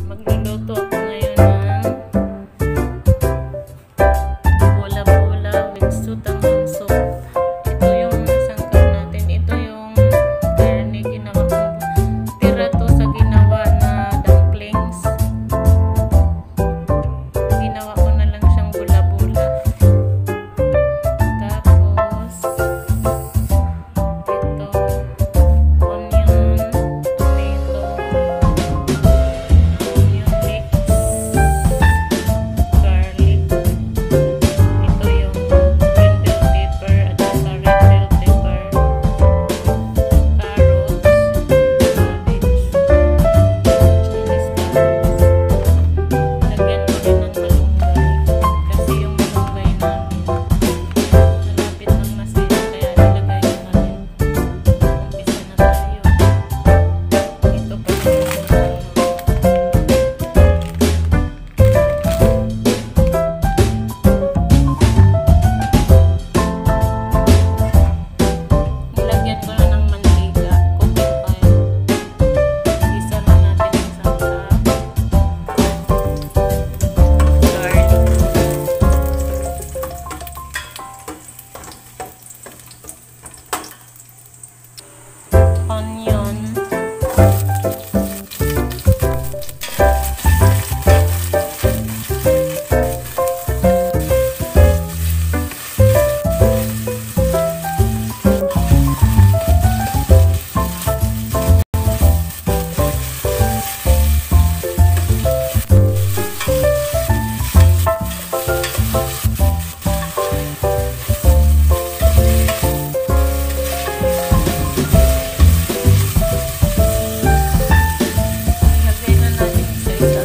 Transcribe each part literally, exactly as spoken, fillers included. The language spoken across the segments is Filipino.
Magluluto ako ngayon ng bola-bola with sutanghang soup. Ito yung nasangkap natin. Ito yung karne ginawa ko. Tira to sa ginawa na dumplings. Ginawa ko na lang siyang bola-bola. Tapos ito onion, tomato, onion leeks, garlic. Ito yung green bell pepper at saka red bell pepper, carrots, cabbage, Chinese carrots. Lagyan ko rin ng malunggay kasi yung malunggay namin malapit ng masira kaya nilagay ko na rin. Umpisa na tayo. Ito pa rin yung nilagyan ko na ng mantika, cooking oil. Isa na natin yung sangkap. Garlic. Onion. Lagay na natin isa-isa.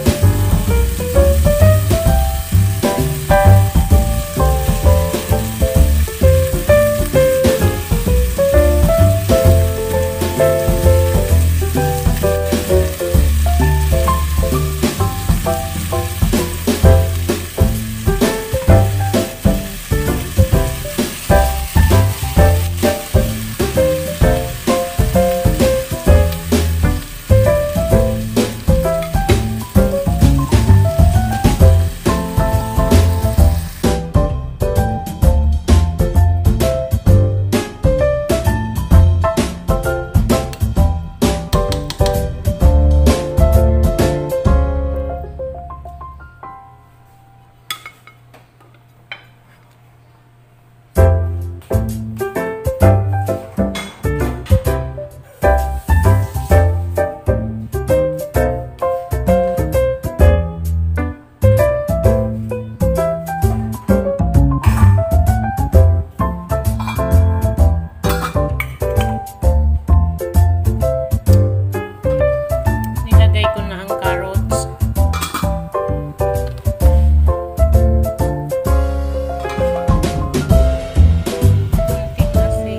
Nilagay ko na ang carrots. Konting asin.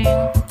morning.